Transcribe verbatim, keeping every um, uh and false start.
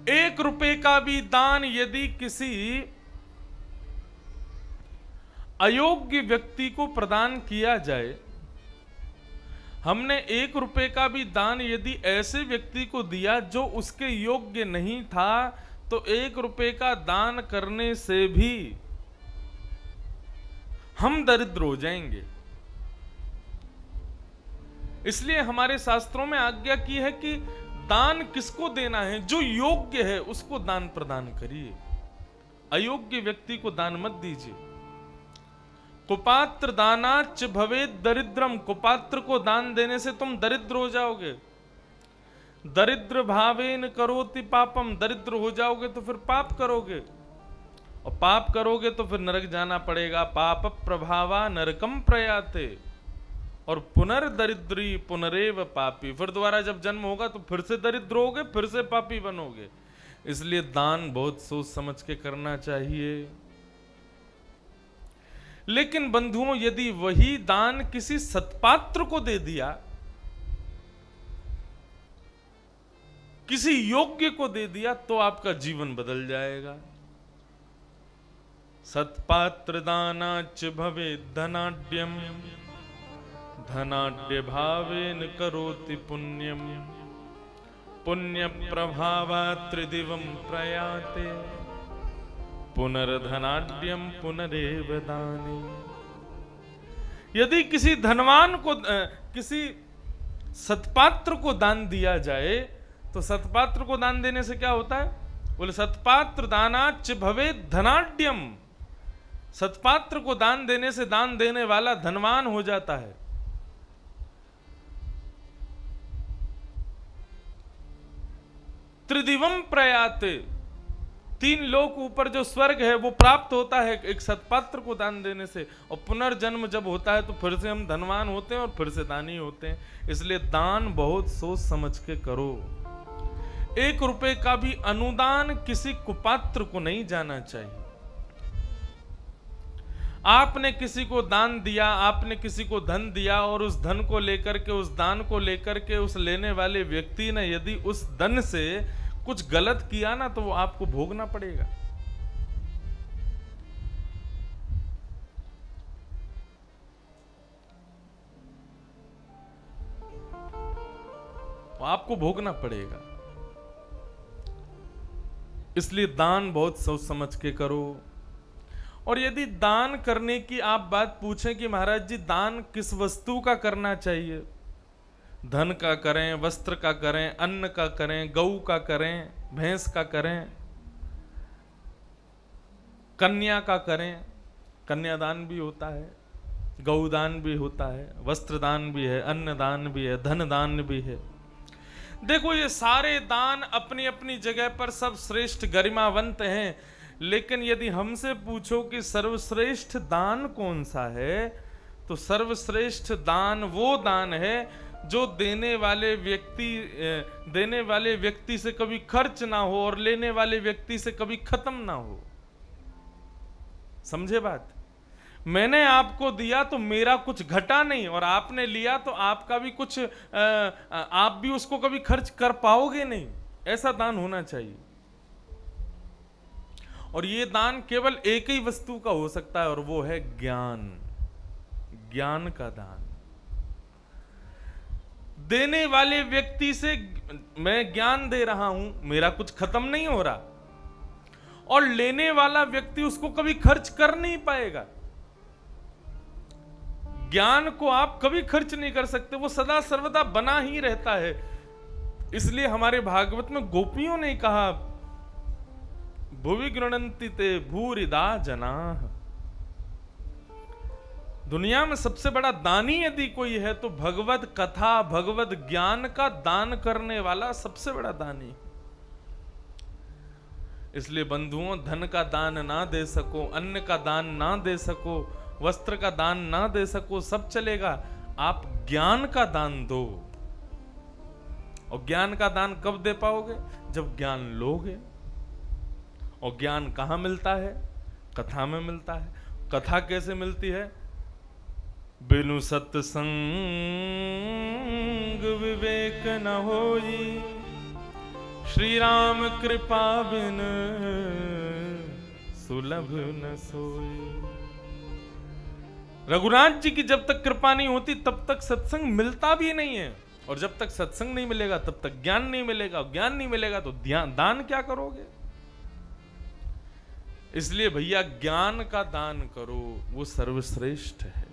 एक रुपए का भी दान यदि किसी अयोग्य व्यक्ति को प्रदान किया जाए, हमने एक रुपए का भी दान यदि ऐसे व्यक्ति को दिया जो उसके योग्य नहीं था, तो एक रुपए का दान करने से भी हम दरिद्र हो जाएंगे। इसलिए हमारे शास्त्रों में आज्ञा की है कि दान किसको देना है, जो योग्य है उसको दान प्रदान करिए, अयोग्य व्यक्ति को दान मत दीजिए। कुपात्र दानाच भवेद दरिद्रम, कुपात्र को दान देने से तुम दरिद्र हो जाओगे। दरिद्र भावेन करोति पापम, दरिद्र हो जाओगे तो फिर पाप करोगे, और पाप करोगे तो फिर नरक जाना पड़ेगा। पाप प्रभावा नरकम प्रयाते, और पुनर्दरिद्री पुनरेव पापी, फिर दोबारा जब जन्म होगा तो फिर से दरिद्र होगे, फिर से पापी बनोगे। इसलिए दान बहुत सोच समझ के करना चाहिए। लेकिन बंधुओं, यदि वही दान किसी सत्पात्र को दे दिया, किसी योग्य को दे दिया, तो आपका जीवन बदल जाएगा। सत्पात्र दानाच भवे धनाढ्यम, धनाढ्य भावेन करोति पुण्यम, पुण्य प्रभावा त्रिदिवम प्रयाते, पुनर्धनाढ्यम पुनरेव दानी। यदि किसी धनवान को, किसी सत्पात्र को दान दिया जाए, तो सत्पात्र को दान देने से क्या होता है? बोले सत्पात्र दानाच भवे धनाढ्यम, सत्पात्र को दान देने से दान देने वाला धनवान हो जाता है। त्रिदिवम प्रयाते, तीन लोक ऊपर जो स्वर्ग है वो प्राप्त होता है एक सत्पात्र को दान देने से। और पुनर्जन्म जब होता है तो फिर से हम धनवान होते हैं और फिर से दानी होते हैं। इसलिए दान बहुत सोच समझ के करो। एक रुपए का भी अनुदान किसी कुपात्र को नहीं जाना चाहिए। आपने किसी को दान दिया, आपने किसी को धन दिया, और उस धन को लेकर के, उस दान को लेकर के उस लेने वाले व्यक्ति ने यदि उस धन से कुछ गलत किया ना, तो वो आपको भोगना पड़ेगा। वो आपको भोगना पड़ेगा। इसलिए दान बहुत सोच समझ के करो। और यदि दान करने की आप बात पूछें कि महाराज जी दान किस वस्तु का करना चाहिए, धन का करें, वस्त्र का करें, अन्न का करें, गऊ का करें, भैंस का करें, कन्या का करें, कन्यादान भी होता है, गौदान भी होता है, वस्त्रदान भी है, अन्नदान भी है, धन दान भी है। देखो ये सारे दान अपनी अपनी जगह पर सब श्रेष्ठ गरिमावंत हैं। लेकिन यदि हमसे पूछो कि सर्वश्रेष्ठ दान कौन सा है, तो सर्वश्रेष्ठ दान वो दान है जो देने वाले व्यक्ति देने वाले व्यक्ति से कभी खर्च ना हो और लेने वाले व्यक्ति से कभी खत्म ना हो। समझे बात? मैंने आपको दिया तो मेरा कुछ घटा नहीं, और आपने लिया तो आपका भी कुछ आप भी उसको कभी खर्च कर पाओगे नहीं। ऐसा दान होना चाहिए। और ये दान केवल एक ही वस्तु का हो सकता है, और वो है ज्ञान। ज्ञान का दान। देने वाले व्यक्ति से मैं ज्ञान दे रहा हूं, मेरा कुछ खत्म नहीं हो रहा, और लेने वाला व्यक्ति उसको कभी खर्च कर नहीं पाएगा। ज्ञान को आप कभी खर्च नहीं कर सकते, वो सदा सर्वदा बना ही रहता है। इसलिए हमारे भागवत में गोपियों ने कहा, भुवि गृणन्ति ते भूरिदा जनाः। दुनिया में सबसे बड़ा दानी यदि कोई है तो भगवत कथा, भगवत ज्ञान का दान करने वाला सबसे बड़ा दानी। इसलिए बंधुओं, धन का दान ना दे सको, अन्न का दान ना दे सको, वस्त्र का दान ना दे सको, सब चलेगा। आप ज्ञान का दान दो। और ज्ञान का दान कब दे पाओगे? जब ज्ञान लोगे। और ज्ञान कहां मिलता है? कथा में मिलता है। कथा कैसे मिलती है? बिनु सत्संग विवेक न होई, श्री राम कृपा बिन सुलभ न सोए। रघुनाथ जी की जब तक कृपा नहीं होती तब तक सत्संग मिलता भी नहीं है, और जब तक सत्संग नहीं मिलेगा तब तक ज्ञान नहीं मिलेगा, ज्ञान नहीं मिलेगा तो ध्यान दान क्या करोगे। इसलिए भैया ज्ञान का दान करो, वो सर्वश्रेष्ठ है।